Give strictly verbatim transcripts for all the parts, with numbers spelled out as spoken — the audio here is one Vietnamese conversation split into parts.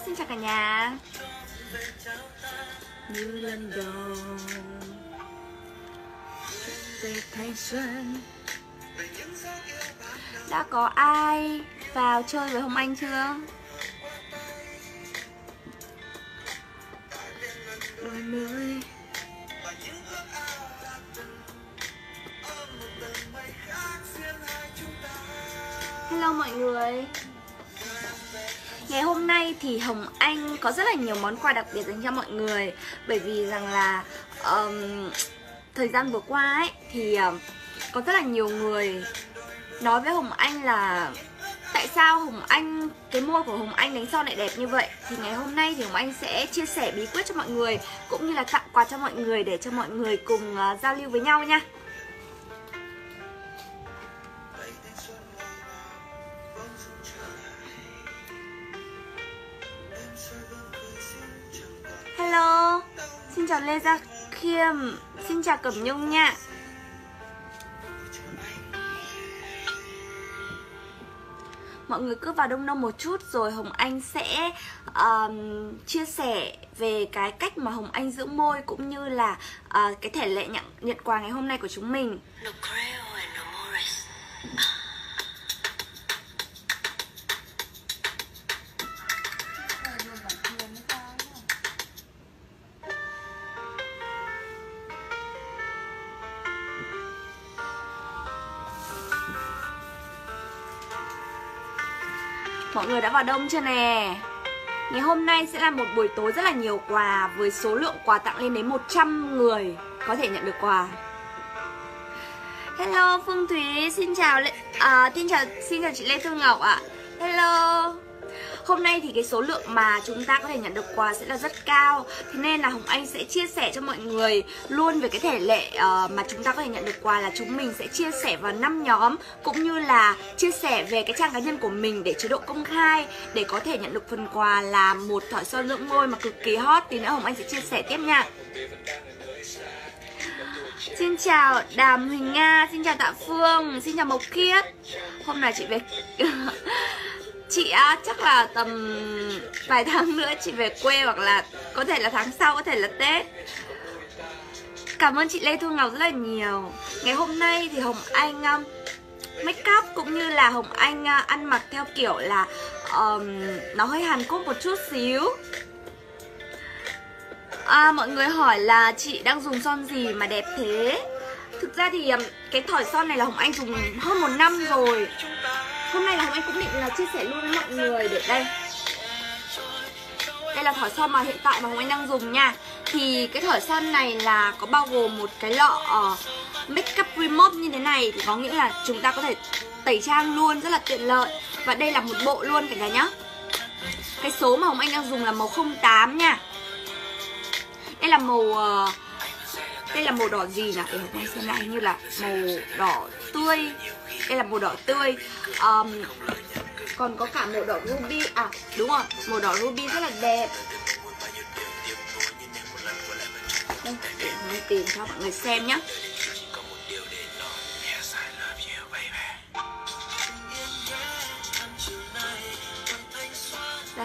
xin chào cả nhà. Như lần đầu về thanh xuân. Đã có ai vào chơi với Hồng Anh chưa? Đôi mươi hello mọi người. Ngày hôm nay thì Hồng Anh có rất là nhiều món quà đặc biệt dành cho mọi người. Bởi vì rằng là um, thời gian vừa qua ấy thì um, có rất là nhiều người nói với Hồng Anh là tại sao Hồng Anh, cái môi của Hồng Anh đánh son lại đẹp như vậy. Thì ngày hôm nay thì Hồng Anh sẽ chia sẻ bí quyết cho mọi người, cũng như là tặng quà cho mọi người để cho mọi người cùng uh, giao lưu với nhau nha. Hello, xin chào Lê Gia Khiêm, xin chào Cẩm Nhung nha. Mọi người cứ vào đông đông một chút rồi Hồng Anh sẽ um, chia sẻ về cái cách mà Hồng Anh giữ môi, cũng như là uh, cái thể lệ nhận, nhận quà ngày hôm nay của chúng mình. Mọi người đã vào đông chưa nè? Ngày hôm nay sẽ là một buổi tối rất là nhiều quà, với số lượng quà tặng lên đến một trăm người có thể nhận được quà. Hello Phương Thúy, xin chào Lê, à, xin chào xin chào chị Lê Thương Ngọc ạ. À. Hello. Hôm nay thì cái số lượng mà chúng ta có thể nhận được quà sẽ là rất cao. Thế nên là Hồng Anh sẽ chia sẻ cho mọi người luôn về cái thể lệ uh, mà chúng ta có thể nhận được quà, là chúng mình sẽ chia sẻ vào năm nhóm, cũng như là chia sẻ về cái trang cá nhân của mình để chế độ công khai, để có thể nhận được phần quà là một thỏi son dưỡng môi mà cực kỳ hot. Tí nữa Hồng Anh sẽ chia sẻ tiếp nha. Xin chào Đàm Huỳnh Nga, xin chào Tạ Phương, xin chào Mộc Khiết. Hôm nay chị về chị á, chắc là tầm vài tháng nữa chị về quê, hoặc là có thể là tháng sau, có thể là Tết. Cảm ơn chị Lê Thu Ngọc rất là nhiều. Ngày hôm nay thì Hồng Anh um, make up cũng như là Hồng Anh uh, ăn mặc theo kiểu là um, nó hơi Hàn Quốc một chút xíu. À, mọi người hỏi là chị đang dùng son gì mà đẹp thế. Thực ra thì um, cái thỏi son này là Hồng Anh dùng hơn một năm rồi. Hôm nay là Hồng Anh cũng định là chia sẻ luôn với mọi người. Để đây, đây là thỏi son mà hiện tại mà Hồng Anh đang dùng nha. Thì cái thỏi son này là có bao gồm một cái lọ uh, makeup remote như thế này. Thì có nghĩa là chúng ta có thể tẩy trang luôn, rất là tiện lợi. Và đây là một bộ luôn cả nhà nhá. Cái số mà Hồng Anh đang dùng là màu không tám nha. Đây là màu uh, đây là màu đỏ gì nhỉ? Để Hồng Anh xem lại, như là màu đỏ tươi. Đây là màu đỏ tươi. um, Còn có cả màu đỏ ruby. À đúng rồi, màu đỏ ruby rất là đẹp. Đây, để mình tìm cho mọi người xem nhé. Đây.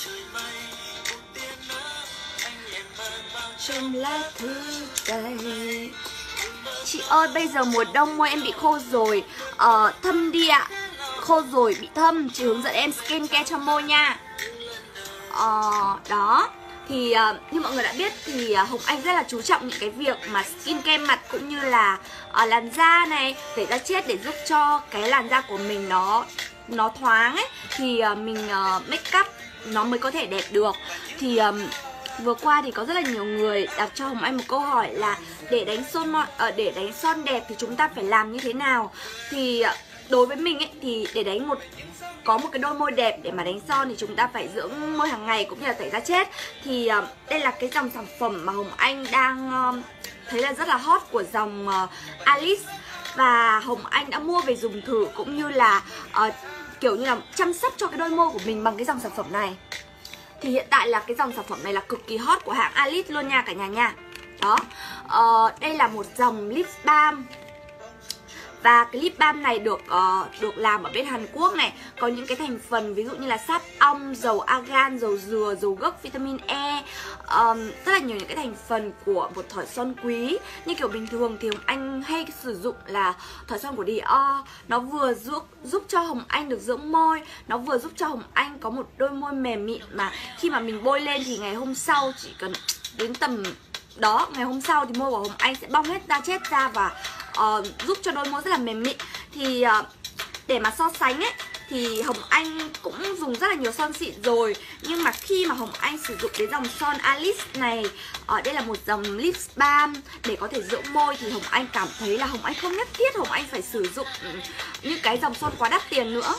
Trong lá thư tay. Chị ơi, bây giờ mùa đông môi em bị khô rồi. Ờ, thâm đi ạ. Khô rồi, bị thâm. Chị hướng dẫn em skin care cho môi nha. Ờ, đó. Thì uh, như mọi người đã biết thì uh, Hồng Anh rất là chú trọng những cái việc mà skin care mặt, cũng như là uh, làn da này, tẩy da chết, để giúp cho cái làn da của mình nó nó thoáng ấy. Thì uh, mình uh, make up nó mới có thể đẹp được. Thì um, vừa qua thì có rất là nhiều người đặt cho Hồng Anh một câu hỏi là để đánh son uh, để đánh son đẹp thì chúng ta phải làm như thế nào. Thì uh, đối với mình ấy, thì để đánh một có một cái đôi môi đẹp để mà đánh son thì chúng ta phải dưỡng môi hàng ngày, cũng như là tẩy da chết. Thì uh, đây là cái dòng sản phẩm mà Hồng Anh đang uh, thấy là rất là hot của dòng uh, Alice. Và Hồng Anh đã mua về dùng thử, cũng như là uh, kiểu như là chăm sóc cho cái đôi môi của mình bằng cái dòng sản phẩm này. Thì hiện tại là cái dòng sản phẩm này là cực kỳ hot của hãng Alice luôn nha cả nhà nha. Đó, uh, đây là một dòng lip balm. Và cái lip balm này được uh, được làm ở bên Hàn Quốc này. Có những cái thành phần ví dụ như là sáp ong, dầu argan, dầu dừa, dầu gốc, vitamin E, um, rất là nhiều những cái thành phần của một thỏi son quý. Như kiểu bình thường thì Hồng Anh hay sử dụng là thỏi son của Dior. Nó vừa giúp, giúp cho Hồng Anh được dưỡng môi, nó vừa giúp cho Hồng Anh có một đôi môi mềm mịn mà khi mà mình bôi lên thì ngày hôm sau chỉ cần đến tầm đó, ngày hôm sau thì môi của Hồng Anh sẽ bong hết da chết ra và uh, giúp cho đôi môi rất là mềm mịn. Thì uh, để mà so sánh ấy thì Hồng Anh cũng dùng rất là nhiều son xịn rồi, nhưng mà khi mà Hồng Anh sử dụng cái dòng son Alice này, ở đây là một dòng lip balm để có thể dưỡng môi, thì Hồng Anh cảm thấy là Hồng Anh không nhất thiết Hồng Anh phải sử dụng những cái dòng son quá đắt tiền nữa.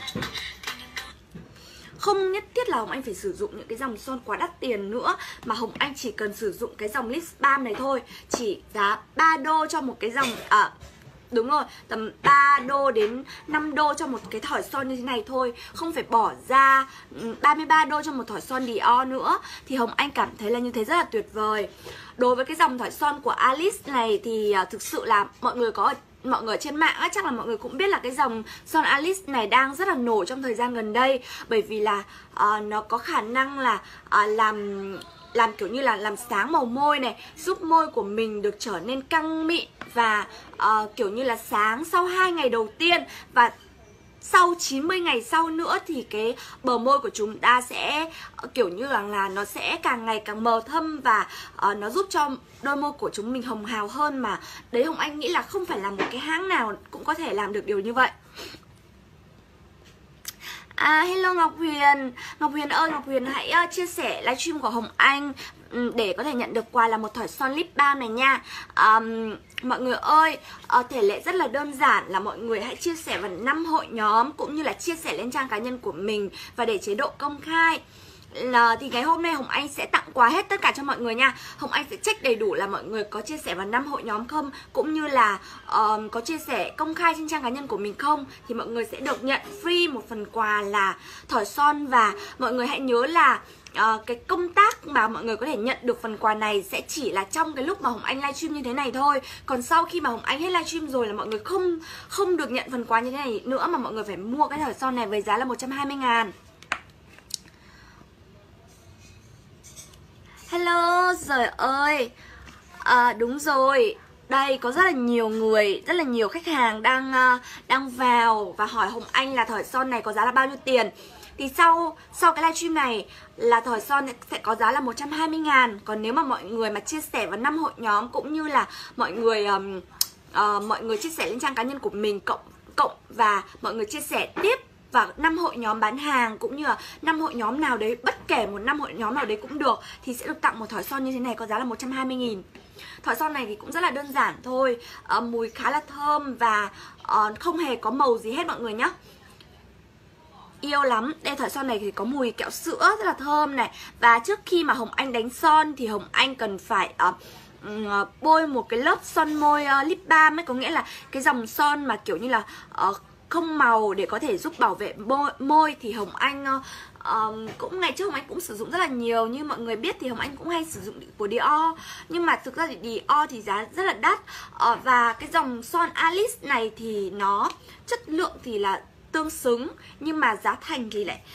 Không nhất thiết là Hồng Anh phải sử dụng những cái dòng son quá đắt tiền nữa, mà Hồng Anh chỉ cần sử dụng cái dòng lip balm này thôi. Chỉ giá ba đô cho một cái dòng à, đúng rồi, tầm ba đô đến năm đô cho một cái thỏi son như thế này thôi. Không phải bỏ ra ba mươi ba đô cho một thỏi son Dior nữa. Thì Hồng Anh cảm thấy là như thế rất là tuyệt vời. Đối với cái dòng thỏi son của Alice này thì uh, thực sự là mọi người có mọi người trên mạng á, chắc là mọi người cũng biết là cái dòng son Alice này đang rất là nổi trong thời gian gần đây. Bởi vì là uh, nó có khả năng là uh, làm làm kiểu như là làm sáng màu môi này, giúp môi của mình được trở nên căng mịn và uh, kiểu như là sáng sau hai ngày đầu tiên. Và sau chín mươi ngày sau nữa thì cái bờ môi của chúng ta sẽ uh, kiểu như là, là nó sẽ càng ngày càng mờ thâm và uh, nó giúp cho đôi môi của chúng mình hồng hào hơn. Mà đấy, Hồng Anh nghĩ là không phải là một cái hãng nào cũng có thể làm được điều như vậy. À, hello Ngọc Huyền. Ngọc Huyền ơi, Ngọc Huyền hãy uh, chia sẻ livestream của Hồng Anh um, để có thể nhận được quà là một thỏi son lip balm này nha. um, Mọi người ơi, uh, thể lệ rất là đơn giản là mọi người hãy chia sẻ vào năm hội nhóm cũng như là chia sẻ lên trang cá nhân của mình và để chế độ công khai. Là, thì ngày hôm nay Hồng Anh sẽ tặng quà hết tất cả cho mọi người nha. Hồng Anh sẽ check đầy đủ là mọi người có chia sẻ vào năm hội nhóm không, cũng như là uh, có chia sẻ công khai trên trang cá nhân của mình không, thì mọi người sẽ được nhận free một phần quà là thỏi son. Và mọi người hãy nhớ là Uh, cái công tác mà mọi người có thể nhận được phần quà này sẽ chỉ là trong cái lúc mà Hồng Anh livestream như thế này thôi. Còn sau khi mà Hồng Anh hết livestream rồi là mọi người không không được nhận phần quà như thế này nữa, mà mọi người phải mua cái thỏi son này với giá là một trăm hai mươi ngàn. Hello, trời ơi, à, đúng rồi. Đây có rất là nhiều người, rất là nhiều khách hàng đang uh, đang vào và hỏi Hồng Anh là thỏi son này có giá là bao nhiêu tiền. Thì sau sau cái livestream này là thỏi son sẽ có giá là một trăm hai mươi ngàn. Còn nếu mà mọi người mà chia sẻ vào năm hội nhóm cũng như là mọi người um, uh, mọi người chia sẻ lên trang cá nhân của mình cộng cộng và mọi người chia sẻ tiếp và năm hội nhóm bán hàng cũng như là năm hội nhóm nào đấy, bất kể một năm hội nhóm nào đấy cũng được, thì sẽ được tặng một thỏi son như thế này có giá là một trăm hai mươi nghìn. Thỏi son này thì cũng rất là đơn giản thôi, uh, mùi khá là thơm và uh, không hề có màu gì hết mọi người nhé. Yêu lắm. Đây, thỏi son này thì có mùi kẹo sữa rất là thơm này. Và trước khi mà Hồng Anh đánh son thì Hồng Anh cần phải uh, uh, bôi một cái lớp son môi uh, lip balm ấy, có nghĩa là cái dòng son mà kiểu như là uh, không màu để có thể giúp bảo vệ môi, môi. Thì Hồng Anh uh, um, cũng ngày trước Hồng Anh cũng sử dụng rất là nhiều. Như mọi người biết thì Hồng Anh cũng hay sử dụng của Dior, nhưng mà thực ra thì Dior thì giá rất là đắt. uh, Và cái dòng son Alice này thì nó chất lượng thì là tương xứng, nhưng mà giá thành thì lại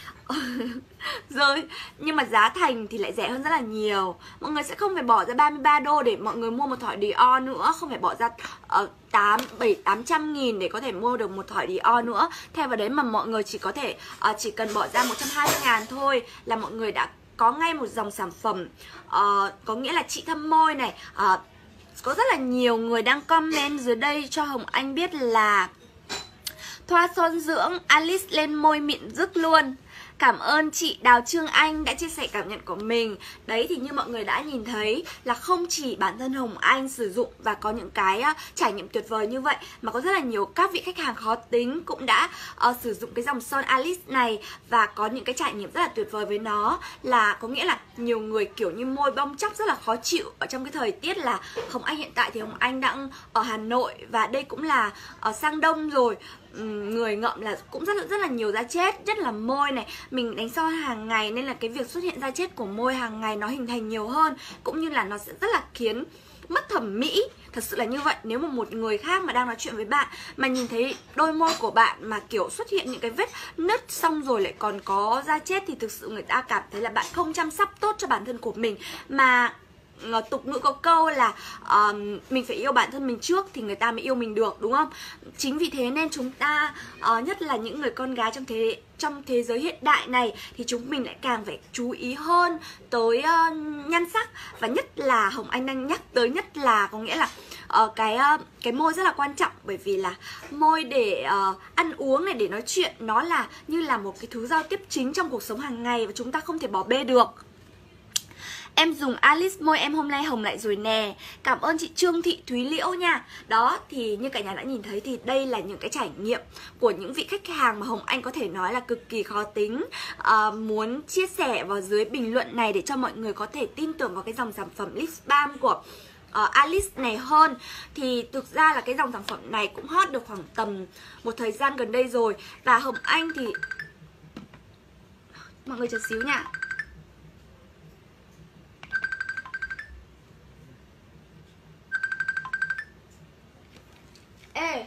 rồi nhưng mà giá thành thì lại rẻ hơn rất là nhiều. Mọi người sẽ không phải bỏ ra ba mươi ba đô để mọi người mua một thỏi Dior nữa, không phải bỏ ra uh, tám, bảy, tám trăm nghìn để có thể mua được một thỏi Dior nữa. Thay vào đấy mà mọi người chỉ có thể uh, chỉ cần bỏ ra một trăm hai mươi ngàn thôi là mọi người đã có ngay một dòng sản phẩm. uh, Có nghĩa là trị thâm môi này. uh, Có rất là nhiều người đang comment dưới đây cho Hồng Anh biết là thoa son dưỡng Alice lên môi mịn rứt luôn. Cảm ơn chị Đào Trương Anh đã chia sẻ cảm nhận của mình. Đấy, thì như mọi người đã nhìn thấy là không chỉ bản thân Hồng Anh sử dụng và có những cái uh, trải nghiệm tuyệt vời như vậy, mà có rất là nhiều các vị khách hàng khó tính cũng đã uh, sử dụng cái dòng son Alice này và có những cái trải nghiệm rất là tuyệt vời với nó. Là có nghĩa là nhiều người kiểu như môi bong tróc rất là khó chịu ở trong cái thời tiết là Hồng Anh hiện tại thì Hồng Anh đang ở Hà Nội và đây cũng là uh, sang đông rồi. Người ngậm là cũng rất là, rất là nhiều da chết, nhất là môi này. Mình đánh son hàng ngày nên là cái việc xuất hiện da chết của môi hàng ngày nó hình thành nhiều hơn, cũng như là nó sẽ rất là khiến mất thẩm mỹ. Thật sự là như vậy. Nếu mà một người khác mà đang nói chuyện với bạn mà nhìn thấy đôi môi của bạn mà kiểu xuất hiện những cái vết nứt xong rồi lại còn có da chết thì thực sự người ta cảm thấy là bạn không chăm sóc tốt cho bản thân của mình. Mà tục ngữ có câu là uh, mình phải yêu bản thân mình trước thì người ta mới yêu mình được, đúng không? Chính vì thế nên chúng ta uh, nhất là những người con gái trong thế trong thế giới hiện đại này thì chúng mình lại càng phải chú ý hơn tới uh, nhan sắc. Và nhất là Hồng Anh đang nhắc tới nhất là có nghĩa là uh, cái uh, cái môi rất là quan trọng, bởi vì là môi để uh, ăn uống này, để nói chuyện, nó là như là một cái thứ giao tiếp chính trong cuộc sống hàng ngày và chúng ta không thể bỏ bê được. Em dùng Alice môi em hôm nay hồng lại rồi nè. Cảm ơn chị Trương Thị Thúy Liễu nha. Đó thì như cả nhà đã nhìn thấy thì đây là những cái trải nghiệm của những vị khách hàng mà Hồng Anh có thể nói là cực kỳ khó tính. à, Muốn chia sẻ vào dưới bình luận này để cho mọi người có thể tin tưởng vào cái dòng sản phẩm lip balm của uh, Alice này hơn. Thì thực ra là cái dòng sản phẩm này cũng hot được khoảng tầm một thời gian gần đây rồi. Và Hồng Anh thì mọi người chờ xíu nha. Ê.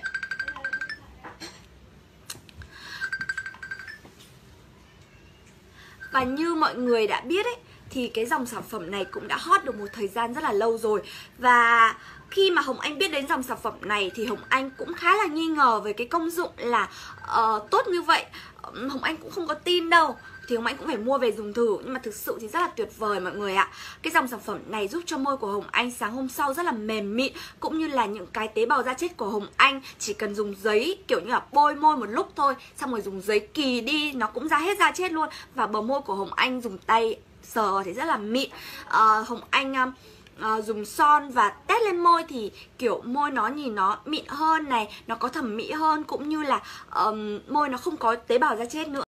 Và như mọi người đã biết ấy, thì cái dòng sản phẩm này cũng đã hot được một thời gian rất là lâu rồi. Và khi mà Hồng Anh biết đến dòng sản phẩm này thì Hồng Anh cũng khá là nghi ngờ về cái công dụng là uh, tốt như vậy. Hồng Anh cũng không có tin đâu. Thì Hồng Anh cũng phải mua về dùng thử. Nhưng mà thực sự thì rất là tuyệt vời mọi người ạ. Cái dòng sản phẩm này giúp cho môi của Hồng Anh sáng hôm sau rất là mềm mịn. Cũng như là những cái tế bào da chết của Hồng Anh chỉ cần dùng giấy kiểu như là bôi môi một lúc thôi, xong rồi dùng giấy kì đi nó cũng ra hết da chết luôn. Và bờ môi của Hồng Anh dùng tay sờ thì rất là mịn. uh, Hồng Anh um, uh, dùng son và tét lên môi thì kiểu môi nó nhìn nó mịn hơn này, nó có thẩm mỹ hơn, cũng như là um, môi nó không có tế bào da chết nữa.